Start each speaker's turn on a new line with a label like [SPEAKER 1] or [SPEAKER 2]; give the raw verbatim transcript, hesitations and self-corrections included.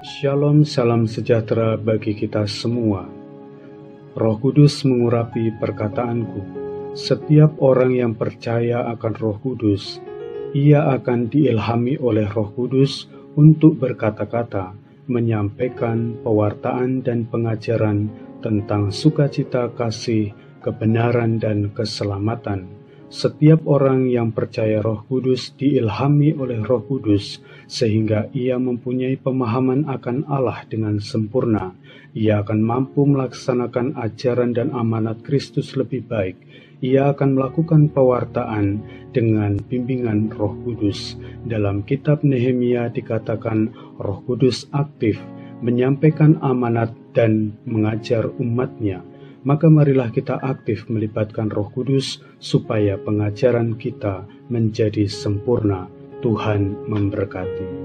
[SPEAKER 1] Shalom, salam sejahtera bagi kita semua. Roh Kudus mengurapi perkataanku. Setiap orang yang percaya akan Roh Kudus, ia akan diilhami oleh Roh Kudus untuk berkata-kata, menyampaikan pewartaan dan pengajaran tentang sukacita, kasih, kebenaran, dan keselamatan. Setiap orang yang percaya Roh Kudus diilhami oleh Roh Kudus, sehingga ia mempunyai pemahaman akan Allah dengan sempurna. Ia akan mampu melaksanakan ajaran dan amanat Kristus lebih baik. Ia akan melakukan pewartaan dengan bimbingan Roh Kudus. Dalam kitab Nehemia dikatakan Roh Kudus aktif menyampaikan amanat dan mengajar umatnya. Maka marilah kita aktif melibatkan Roh Kudus supaya pengajaran kita menjadi sempurna. Tuhan memberkati.